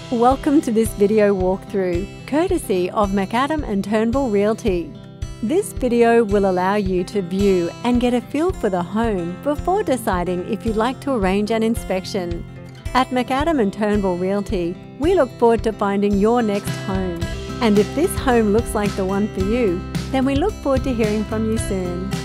Welcome to this video walkthrough, courtesy of McAdam and Turnbull Realty. This video will allow you to view and get a feel for the home before deciding if you'd like to arrange an inspection. At McAdam and Turnbull Realty, we look forward to finding your next home. And if this home looks like the one for you, then we look forward to hearing from you soon.